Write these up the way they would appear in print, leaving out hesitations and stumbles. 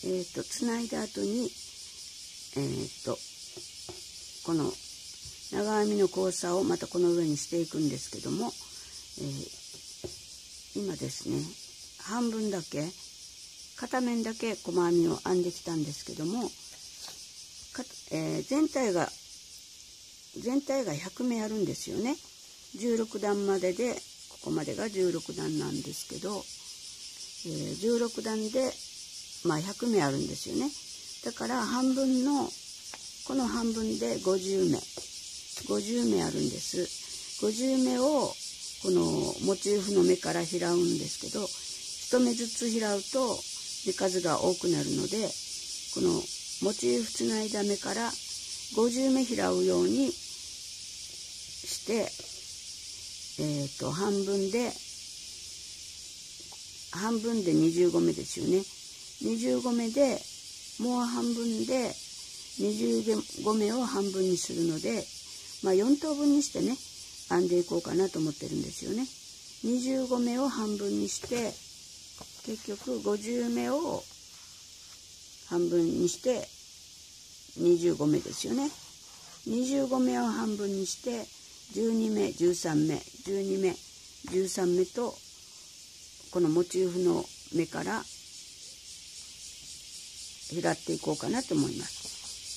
つないだ後にこの長編みの交差をまたこの上にしていくんですけども、今ですね半分だけ片面だけ細編みを編んできたんですけども、全体が100目あるんですよね。16段まででここまでが16段なんですけど、16段で100目あるんですよね。だから半分のこの半分で50目あるんです。50目をこのモチーフの目から拾うんですけど、1目ずつ拾うと目数が多くなるので、このモチーフつないだ目から50目拾うようにして、半分で25目ですよね。25目でもう半分で25目を半分にするので、4等分にしてね編んでいこうかなと思ってるんですよね。25目を半分にして結局50目を半分にして25目ですよね。25目を半分にして12目13目12目13目とこのモチーフの目から拾っていこうかなと思います。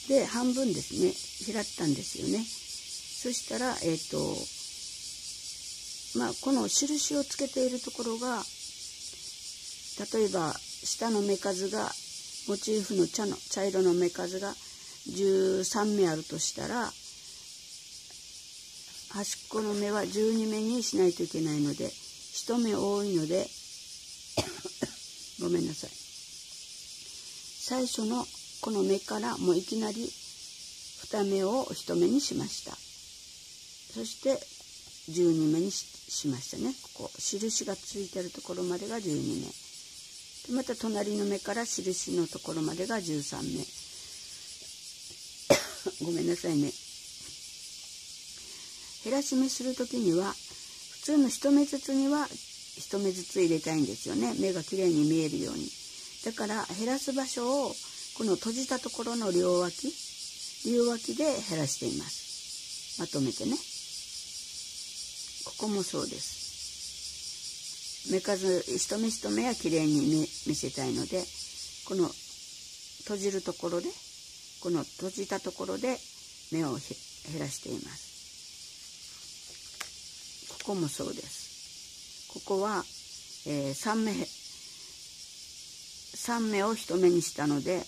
で半分ですね拾ったんですよね。そしたらこの印をつけているところが、例えば下の目数がモチーフの茶色の目数が13目あるとしたら、端っこの目は12目にしないといけないので、1目多いのでごめんなさい。最初のこの目からもういきなり2目を1目にしました。そして12目にしましたね。ここ印がついてるところまでが12目で、また隣の目から印のところまでが13目ごめんなさいね。減らし目する時には普通の1目ずつには1目ずつ入れたいんですよね。目がきれいに見えるように。だから減らす場所をこの閉じたところの両脇で減らしています。まとめてね。ここもそうです。目数一目一目はきれいに見せたいので、この閉じるところでこの閉じたところで目を減らしています。ここもそうです。ここは、3目を1目にしたので、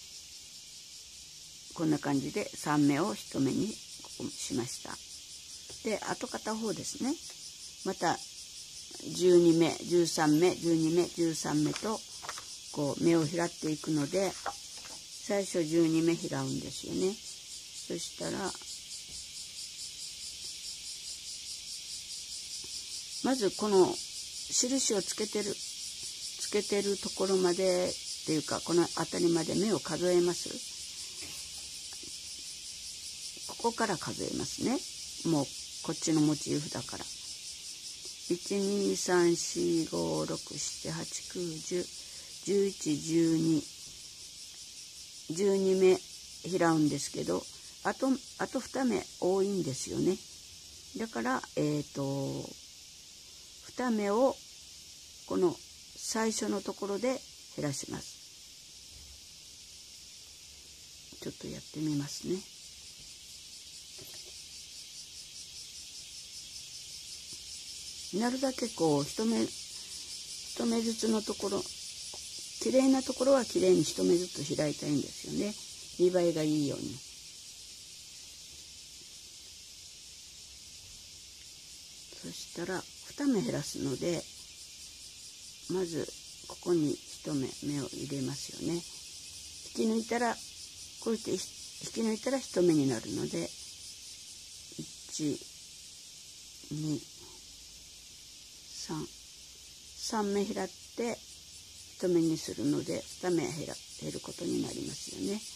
こんな感じで3目を1目にしました。で後片方ですね、また12目13目12目13目とこう目を拾っていくので、最初12目拾うんですよね。そしたらまずこの印をつけてるところまでっていうか、この辺りまで目を数えます。ここから数えますね。もうこっちのモチーフだから。123456789101112目拾うんですけど、あと2目多いんですよね。だから2目をこの最初のところで減らします。ちょっとやってみますね。なるだけこう一目ずつのところ、きれいなところはきれいに一目ずつ開いたいんですよね。見栄えがいいように。そしたら2目減らすので、まずここに1目を入れますよね。引き抜いたらこうやって引き抜いたら1目になるので、3目拾って1目にするので2目減ることになりますよね。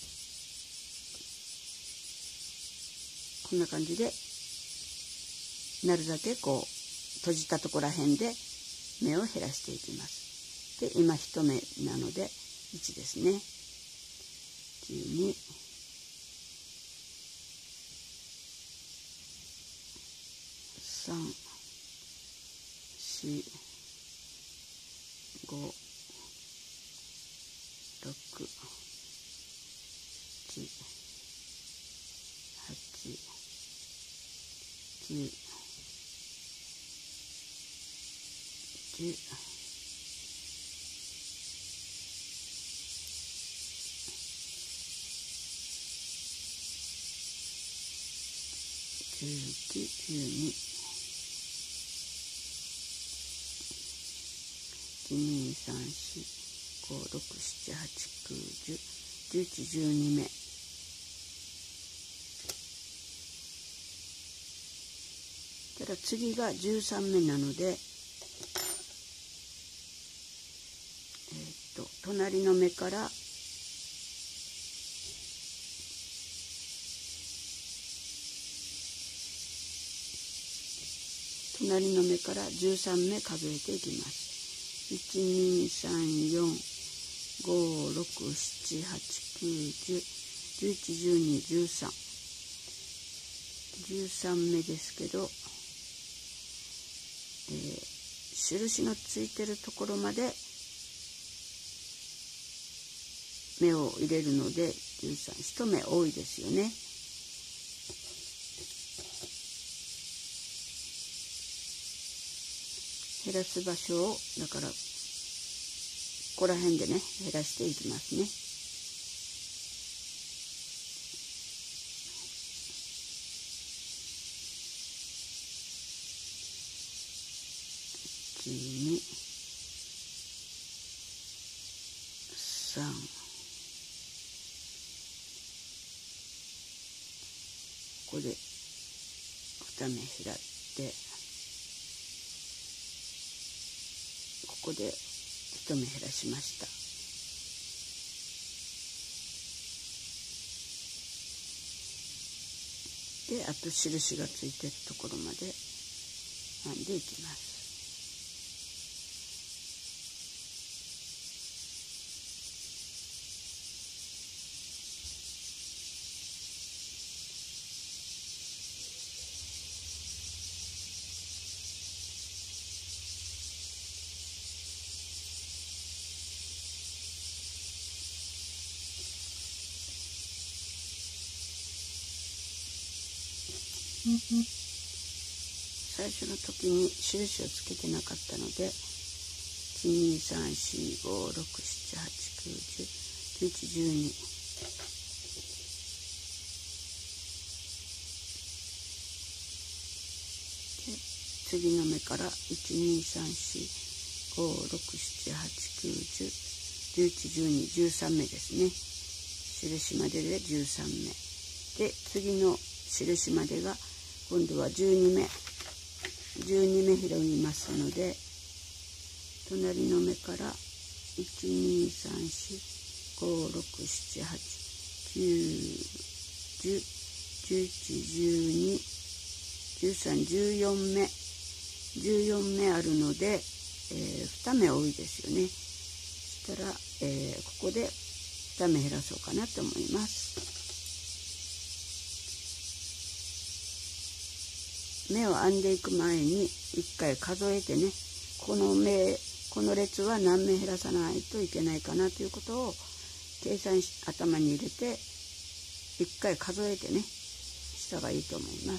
こんな感じでなるだけこう閉じたところらへんで目を減らしていきます。で今1目なので 1ですね。12、3、4、5、6、7、8、9、10、11、12、1、2、3、4、5、6、7、8、9、10、11、12目。ただ次が13目なので、隣の目から13目数えていきます。1、2、3、4、5、6、7、8、9、10、11、12、13。13目ですけど、印のついてるところまで目を入れるので13、一目多いですよね。減らす場所をだからここら辺でね減らしていきますね。1、2、3、ここで2目開いて、ここで1目減らしました。で、あと印がついてるところまで編んでいきます。最初の時に印をつけてなかったので、1、2、3、4、5、6、7、8、9、10、11、12。で、次の目から1、2、3、4、5、6、7、8、9、10、11、12、13目ですね。印までで13目。で、次の印までが今度は12目拾いますので、隣の目から1、2、3、4、5、6、7、8、9、10、11、12、13、14目あるので、2目多いですよね。そしたら、ここで2目減らそうかなと思います。目を編んでいく前に1回数えてね、この列は何目減らさないといけないかなということを計算し頭に入れて1回数えてねした方がいいと思います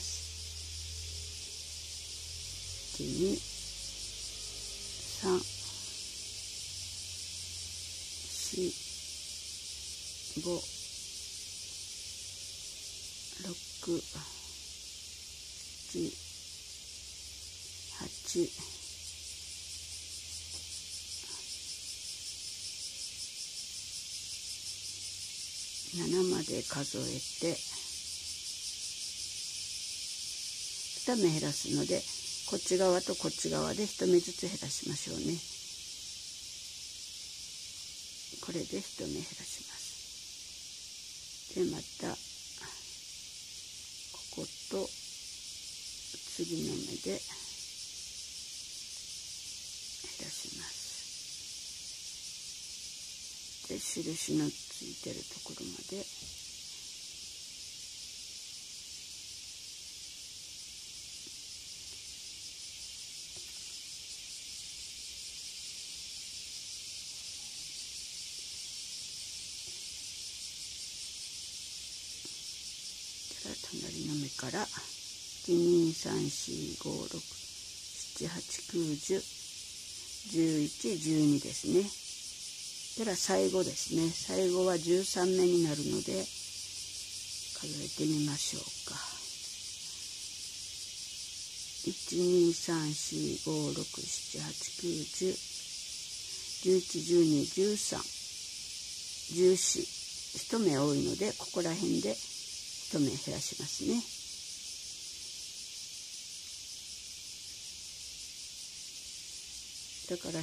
。1、2、3、4、5、6、7、8、7まで数えて2目減らすので、こっち側とこっち側で1目ずつ減らしましょうね。これで1目減らします。で、またここと次の目で減らします。 で印のついてるところまで隣の目から123456789101112ですね。では最後ですね。最後は13目になるので数えてみましょうか。1234567891011121314一目多いのでここら辺で一目減らしますね。だから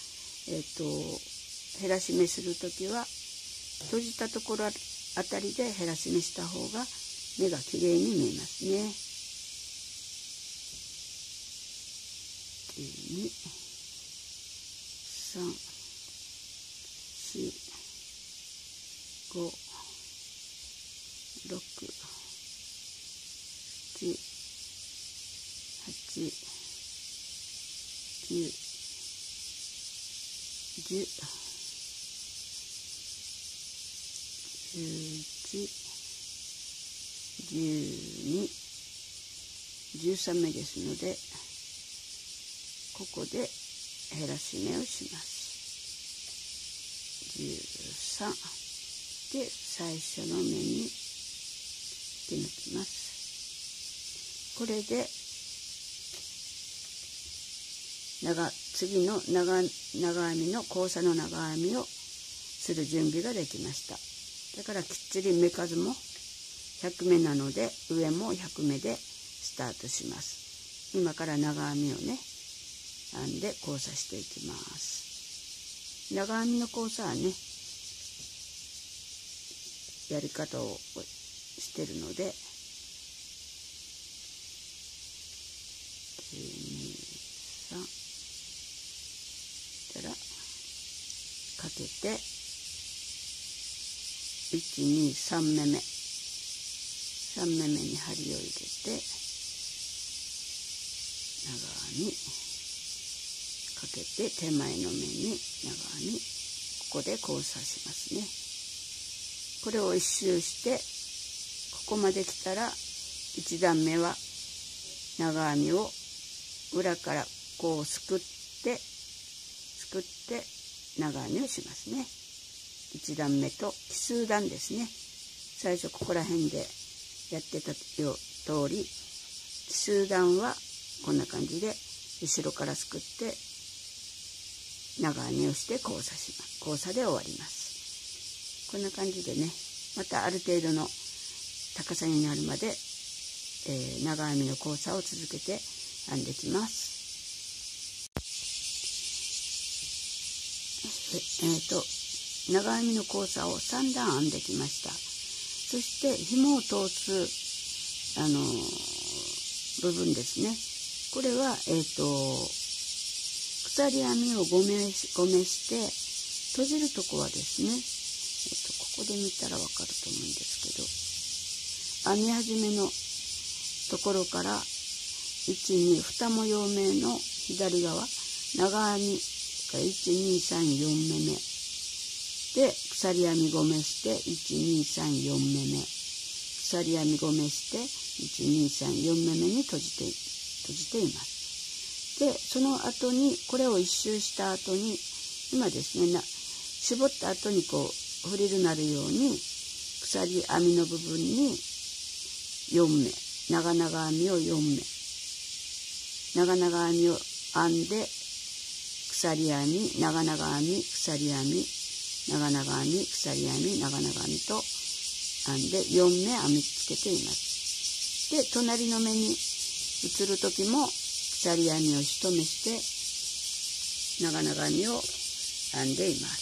減らし目するときは閉じたところあたりで減らし目した方が目がきれいに見えますね。1、2、3、4、5、6、7、8、9、10、11、12、13目ですのでここで減らし目をします。13で最初の目に引き抜きます。これで次の長編みの交差の長編みをする準備ができました。だからきっちり目数も100目なので上も100目でスタートします。今から長編みをね編んで交差していきます。長編みの交差はねやり方をしてるので1、2、3からかけて1、2、3目目3目目に針を入れて長編みかけて手前の目に長編みここで交差しますね。これを一周してここまで来たら1段目は長編みを裏からこうすくって長編みをしますね。1段目と奇数段ですね。最初ここら辺でやってた通り奇数段はこんな感じで後ろからすくって長編みをして交差します。交差で終わります。こんな感じでねまたある程度の高さになるまで、長編みの交差を続けて編んできます。長編みの交差を3段編んできました。そして紐を通す部分ですね。これは鎖編みを5目して閉じるとこはですね、ここで見たらわかると思うんですけど、編み始めのところから1、2、2模様目の左側長編み1、2、3、4目目で鎖編み5目して1、2、3、4目目鎖編み5目して1、2、3、4目目に閉じています。でその後にこれを一周した後に今ですね絞った後にこうフリルなるように鎖編みの部分に4目長々編みを4目長々編みを編んで鎖編み長々編み鎖編み長々編み鎖編み長々編みと編んで4目編みつけています。で隣の目に移る時も鎖編みを1目して長々編みを編んでいます。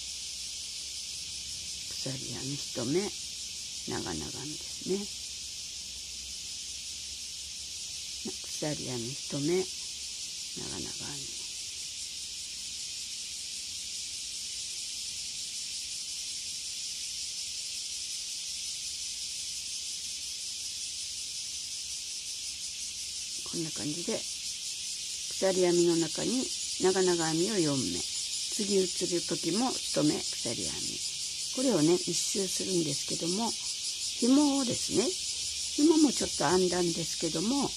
鎖編み1目長々編みですね。 鎖編み1目、長々編み。こんな感じで鎖編みの中に長々編みを4目、次移る時も1目鎖編み、これをね一周するんですけども、紐をですね、紐もちょっと編んだんですけども、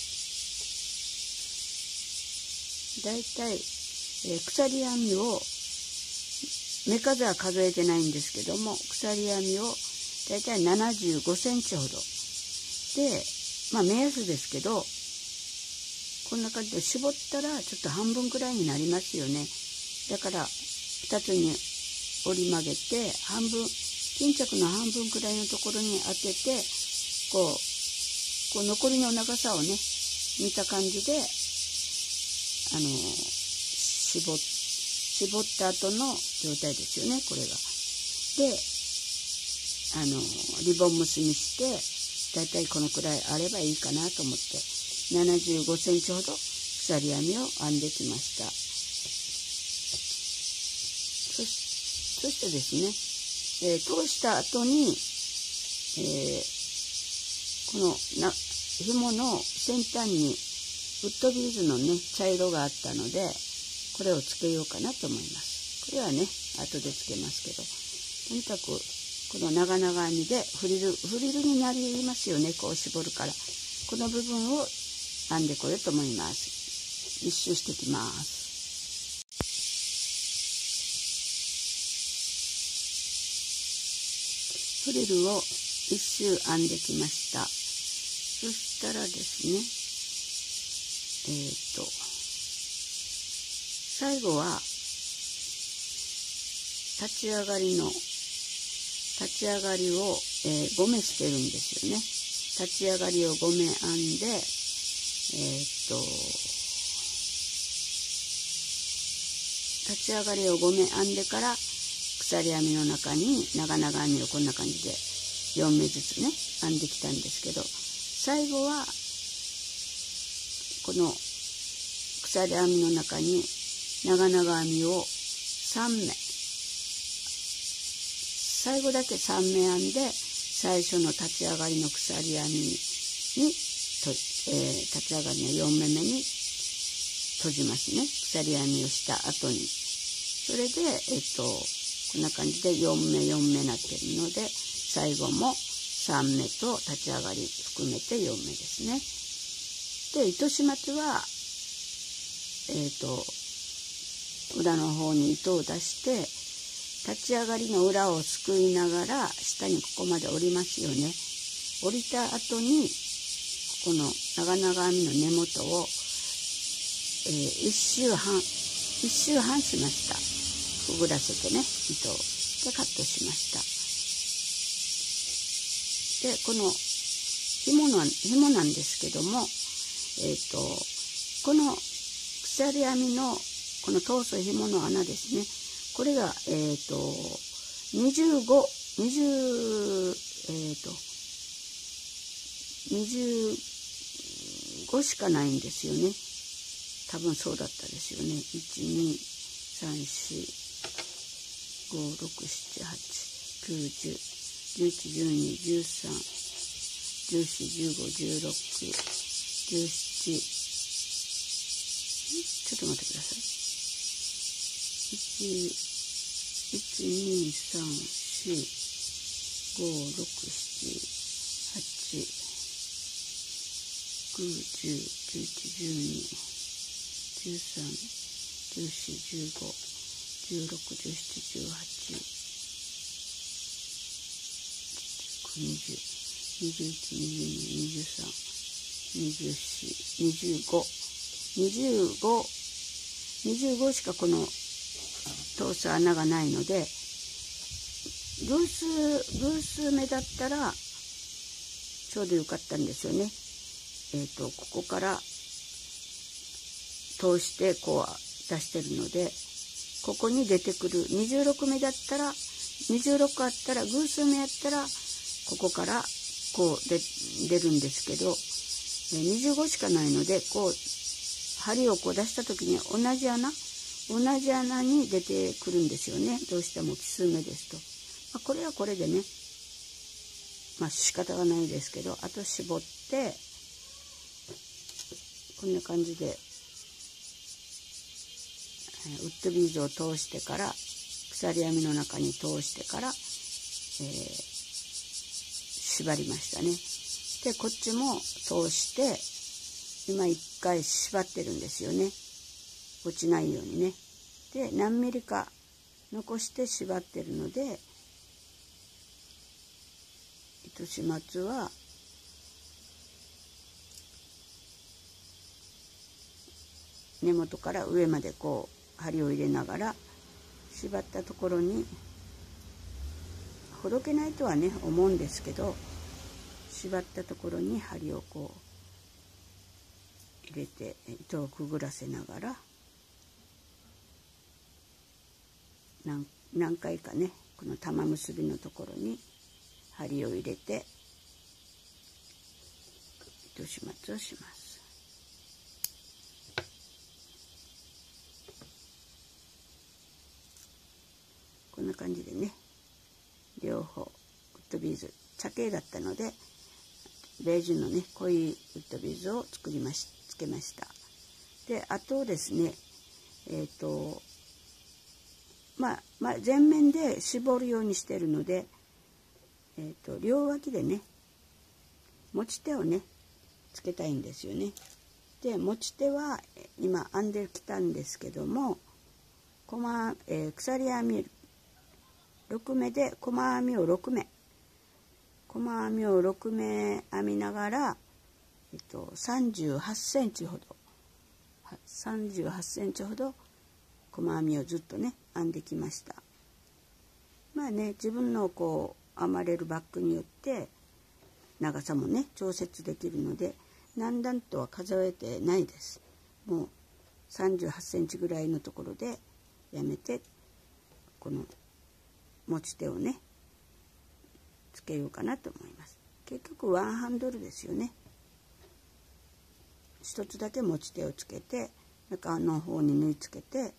だいたい鎖編みを目数は数えてないんですけども、鎖編みをだいたい75センチほどで、目安ですけど、こんな感じで絞ったらちょっと半分くらいになりますよね。だから2つに折り曲げて、半分、巾着の半分くらいのところに当てて、こう残りの長さをね見た感じで絞った後の状態ですよね、これが。でリボン結びして、だいたいこのくらいあればいいかなと思って75センチほど鎖編みを編んできました。そしてですね、通した後に、この紐の先端にウッドビーズのね茶色があったので、これをつけようかなと思います。これはね後でつけますけど、とにかくこの長々編みでフリルになりますよね、こう絞るから。この部分を編んでこようと思います。一周してきます。フリルを一周編んできました。そしたらですね、最後は立ち上がりを、5目してるんですよね。立ち上がりを5目編んで、立ち上がりを5目編んでから鎖編みの中に長々編みをこんな感じで4目ずつね編んできたんですけど、最後はこの鎖編みの中に長々編みを3目、最後だけ3目編んで、最初の立ち上がりの鎖編みに立ち上がりの4目目に閉じますね、鎖編みをした後に。それでこんな感じで4目4目なってるので、最後も3目と立ち上がり含めて4目ですね。で糸始末は裏の方に糸を出して、立ち上がりの裏をすくいながら下にここまで折りますよね。折りた後にこの長々編みの根元を、1周半しました。くぐらせてね、糸をでカットしました。でこの紐なんですけども、この鎖編みのこの通す紐の穴ですね、これが25しかないんですよね。多分そうだったですよね。1234567891011121314151617、ちょっと待ってください。25しかこの通す穴がないので、偶数目だったらちょうどよかったんですよね。ここから通してこう出してるので、ここに出てくる26目だったら、26あったら、偶数目やったらここからこう出るんですけど、 25しかないので、こう針をこう出した時に同じ穴に出てくるんですよね。どうしても奇数目ですと。これはこれでね、仕方がないですけど、あと絞ってこんな感じでウッドビーズを通してから、鎖編みの中に通してから、縛りましたね。でこっちも通して今1回縛ってるんですよね。落ちないようにね。で何ミリか残して縛ってるので、糸始末は根元から上までこう針を入れながら、縛ったところにほどけないとはね思うんですけど、縛ったところに針をこう入れて糸をくぐらせながら、何回かねこの玉結びのところに針を入れて糸始末をします。こんな感じでね、両方ウッドビーズ茶系だったのでベージュのね濃いウッドビーズをつけました。であとですね、全面で絞るようにしてるので、両脇でね持ち手をねつけたいんですよね。で持ち手は今編んできたんですけども、鎖編み6目で細編みを6目編みながら、38センチほど細編みをずっとね編んできました。自分のこう編まれるバッグによって長さもね調節できるので、何段とは数えてないです。もう38センチぐらいのところでやめて、この持ち手をねつけようかなと思います。結局ワンハンドルですよね。一つだけ持ち手をつけて中の方に縫い付けて、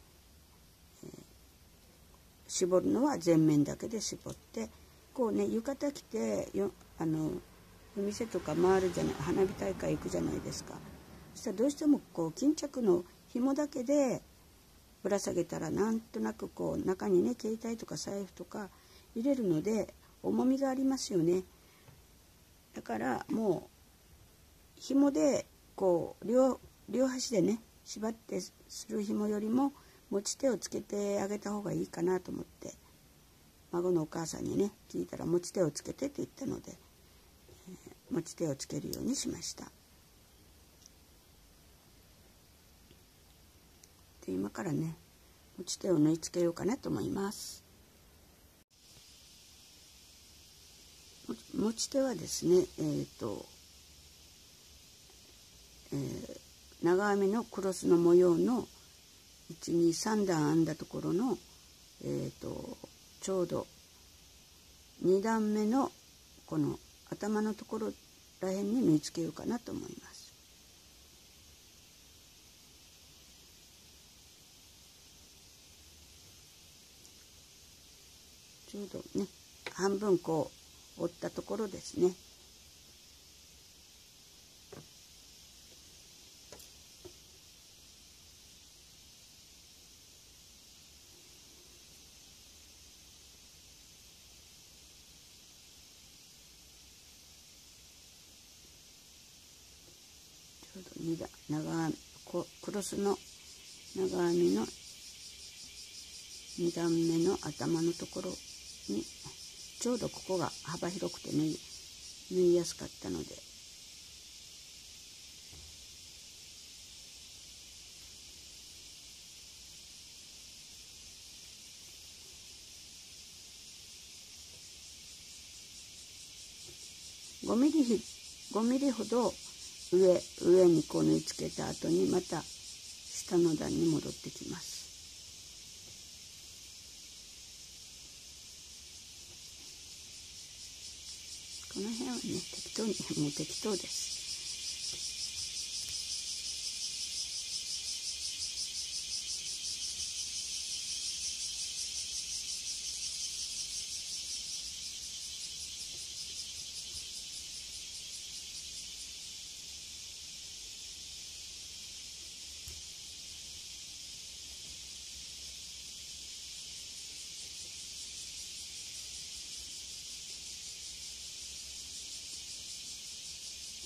絞るのは前面だけで絞って、こうね浴衣着てお店とか回るじゃない、花火大会行くじゃないですか。そしたらどうしてもこう巾着の紐だけでぶら下げたら、なんとなくこう中にね携帯とか財布とか入れるので重みがありますよね。だからもう紐でこう両端でね縛ってする紐よりも持ち手をつけてあげた方がいいかなと思って、孫のお母さんにね聞いたら持ち手をつけてって言ったので、持ち手をつけるようにしました。で今からね持ち手を縫い付けようかなと思います。持ち手はですね、長編みのクロスの模様の123段編んだところの、ちょうど2段目のこの頭のところらへんに縫い付けようかなと思います。ちょうどね半分こう折ったところですね。ちょうど2段クロスの長編みの2段目の頭のところにちょうどここが幅広くて縫いやすかったので、5ミリほど上にこう縫い付けた後にまた下の段に戻ってきます。この辺はね適当です。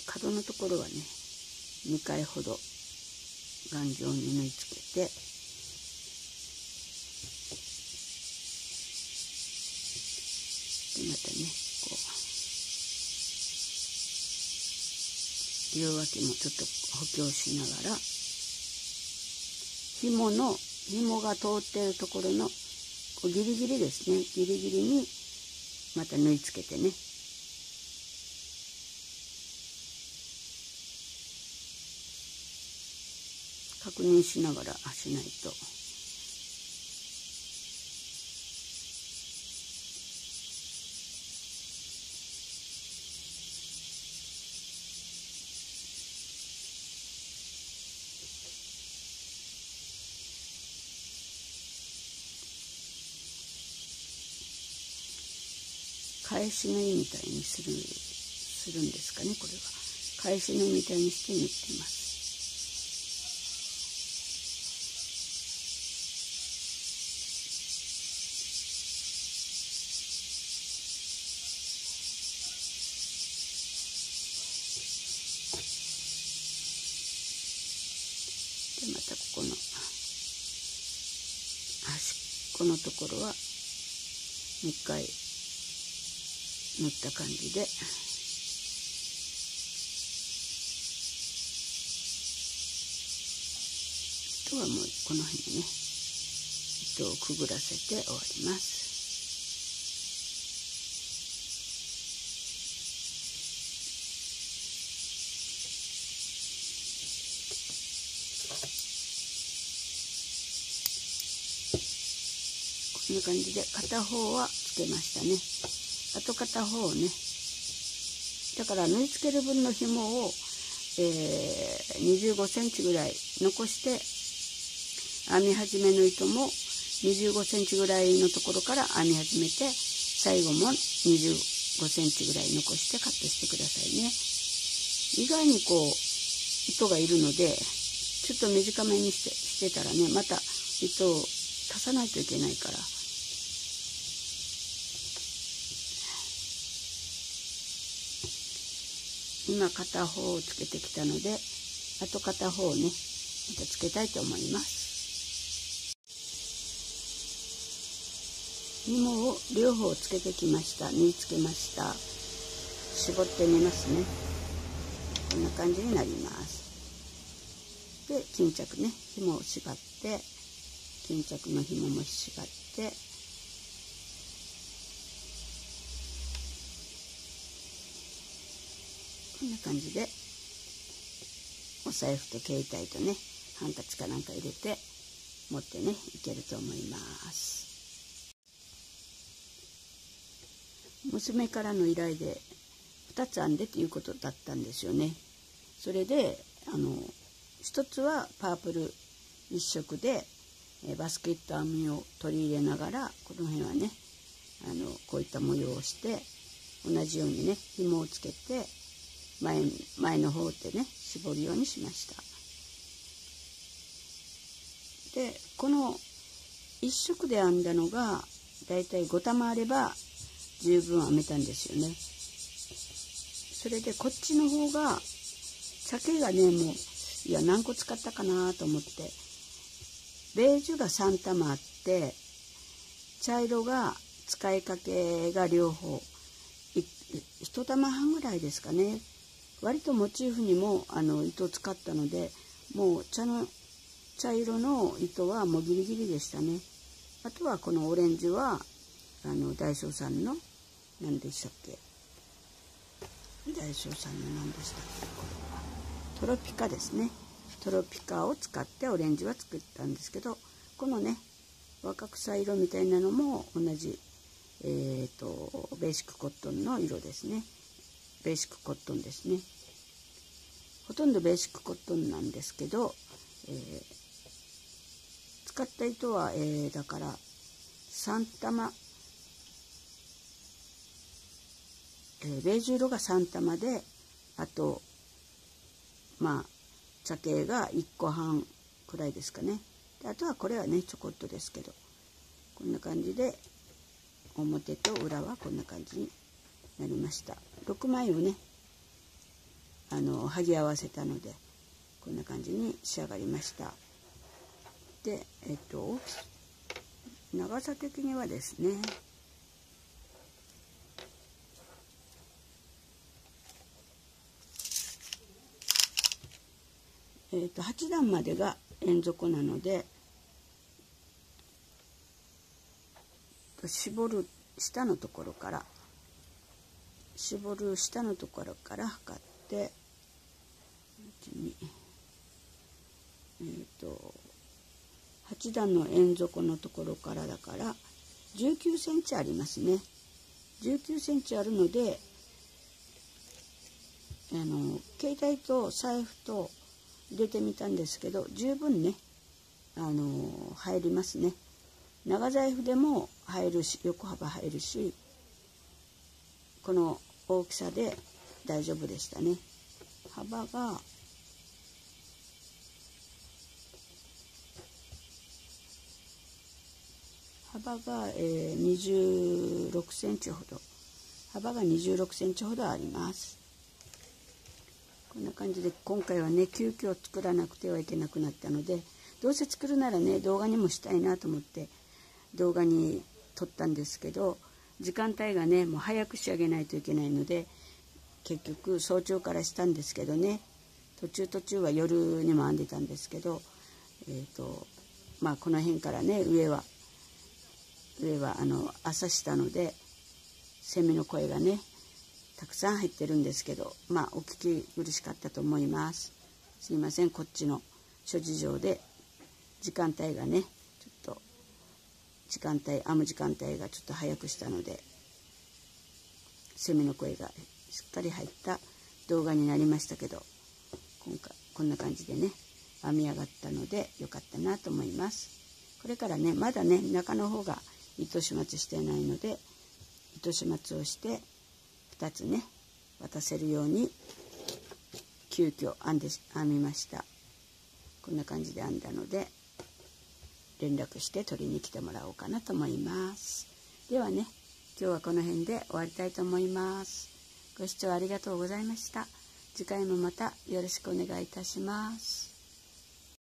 角のところはね2回ほど頑丈に縫い付けて、でまたねこう両脇もちょっと補強しながら、紐が通っているところのこうギリギリですね、ギリギリにまた縫い付けてね、確認しながらしないと。返し縫いみたいにするんですかね。これは返し縫いみたいにして縫ってます。でまたここの端っこのところはもう一回縫った感じで、あとはもうこの辺にね糸をくぐらせて終わります。こんな感じで片方はつけましたね。あと片方をね、だから縫い付ける分の紐を、25センチぐらい残して、編み始めの糸も25センチぐらいのところから編み始めて、最後も25センチぐらい残してカットしてくださいね。意外にこう糸がいるので、ちょっと短めにしてたらね、また糸を足さないといけないから。今片方をつけてきたので、あと片方をねまたつけたいと思います。紐を両方つけてきました。縫い付けました。絞ってみますね。こんな感じになります。で巾着ね、紐を縛って、巾着の紐も縛って、こんな感じでお財布と携帯とねハンカチかなんか入れて持ってねいけると思います。娘からの依頼で2つ編んでっていうことだったんですよね。それで一つはパープル一色でバスケット編みを取り入れながら、この辺はねこういった模様をして同じようにね紐をつけて前の方でね絞るようにしました。でこの一色で編んだのがだいたい5玉あれば十分編めたんですよね。それでこっちの方が鮭がねもういや何個使ったかなと思って、ベージュが3玉あって茶色が使いかけが両方1玉半ぐらいですかね。割とモチーフにも糸を使ったので、もう茶色の糸はもうギリギリでしたね。あとはこのオレンジは大将さんの何でしたっけ、大将さんの何でしたっけ、これはトロピカですね。トロピカを使ってオレンジは作ったんですけど、このね若草色みたいなのも同じベーシックコットンの色ですね。ベーシックコットンですね。ほとんどベーシックコットンなんですけど、使った糸は、だから3玉、ベージュ色が3玉で、あと茶系が1個半くらいですかね。であとはこれはねちょこっとですけど、こんな感じで表と裏はこんな感じになりました。6枚をね剥ぎ合わせたのでこんな感じに仕上がりました。で長さ的にはですね、8段までが円底なので、絞る下のところから測って8段の円底のところからだから19センチありますね。19センチあるので携帯と財布と入れてみたんですけど、十分ね入りますね。長財布でも入るし、横幅入るし、この大きさで大丈夫でしたね。幅が26センチほど、幅が26センチほどあります。こんな感じで今回はね急遽作らなくてはいけなくなったので、どうせ作るならね動画にもしたいなと思って動画に撮ったんですけど、時間帯がねもう早く仕上げないといけないので結局早朝からしたんですけどね、途中は夜にも編んでたんですけど、この辺からね上は朝したのでセミの声がねたくさん入ってるんですけど、お聞き苦しかったと思います。すいません。こっちの諸事情で時間帯がねちょっと編む時間帯がちょっと早くしたのでセミの声がしっかり入った動画になりましたけど、今回こんな感じでね編み上がったのでよかったなと思います。これからねまだね中の方が糸始末してないので糸始末をして2つね渡せるように急遽編みました。こんな感じで編んだので連絡して取りに来てもらおうかなと思います。ではね今日はこの辺で終わりたいと思います。ご視聴ありがとうございました。次回もまたよろしくお願いいたします。